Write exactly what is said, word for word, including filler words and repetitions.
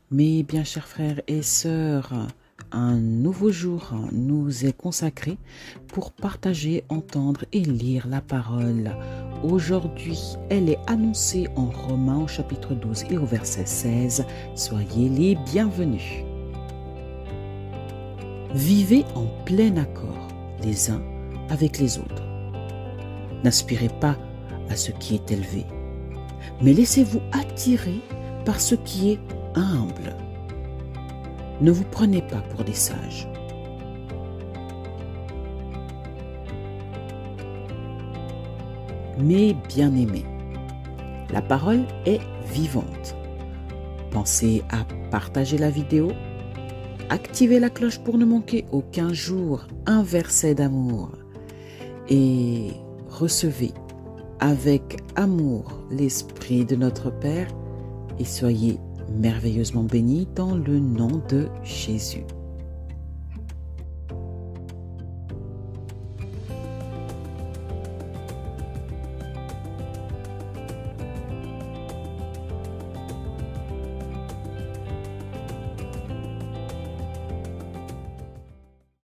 Mes bien chers frères et sœurs, un nouveau jour nous est consacré pour partager, entendre et lire la parole. Aujourd'hui, elle est annoncée en Romains au chapitre douze et au verset seize. Soyez les bienvenus. Vivez en plein accord les uns avec les autres. N'aspirez pas à ce qui est élevé, mais laissez-vous attirer par ce qui est humble. Ne vous prenez pas pour des sages. Mes bien-aimés, la parole est vivante. Pensez à partager la vidéo, activez la cloche pour ne manquer aucun jour un verset d'amour et recevez avec amour l'Esprit de notre Père et soyez merveilleusement bénis dans le nom de Jésus.